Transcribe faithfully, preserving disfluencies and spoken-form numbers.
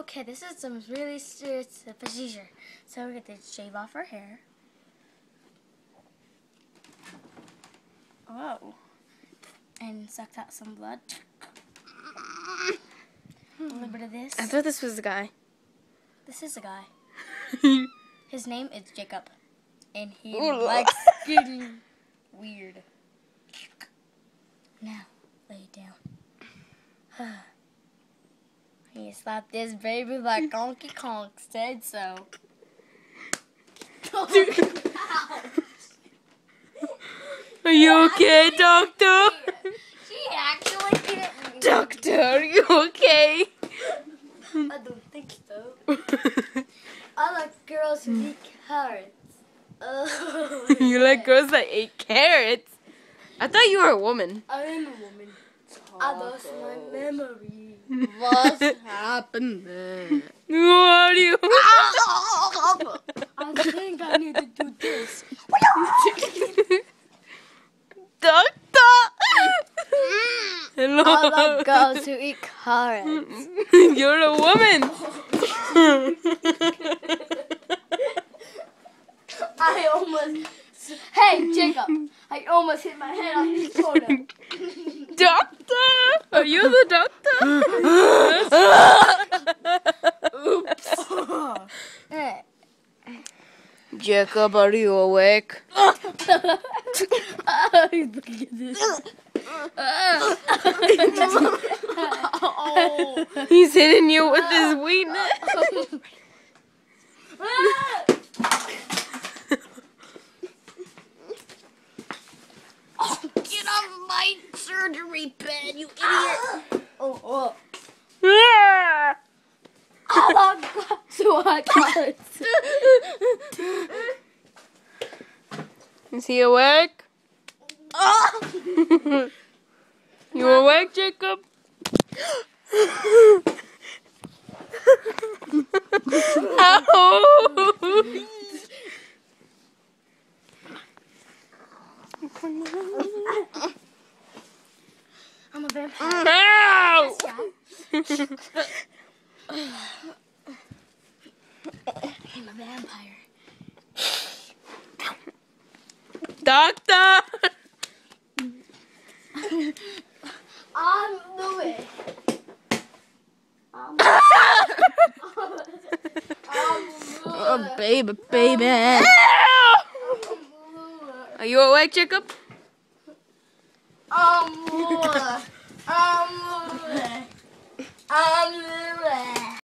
Okay, this is some really serious procedure. So we're going to shave off her hair. Oh. And suck out some blood. A little bit of this. I thought this was the guy. This is a guy. His name is Jacob. And he Ooh, likes getting weird. Now, lay down. You slap this baby like Donkey Kong said so. Are you okay, doctor? She actually hit me. Doctor, are you okay? I don't think so. I like girls who eat carrots. Oh, You like girls that eat carrots? I thought you were a woman. I am a woman. I lost my memory. What's happening? What are you? I think I need to do this. Doctor! Hello. I like girls who eat carrots. You're a woman. I almost... Hey, Jacob. I almost hit my head on this corner. Doctor! Are you the doctor? Oops. Jacob, are you awake? Look at this. He's hitting you with his weenus. Get off my surgery bed, you idiot! Oh, oh. Ah! I love carrots. Is he awake? You awake, Jacob? Ow! I'm a vampire. Ow! I'm a vampire. Doctor! I'm Louis. I'm Oh, baby, baby. Are you awake, Jacob? I'm Louis. I'm Louis. I'm Louis.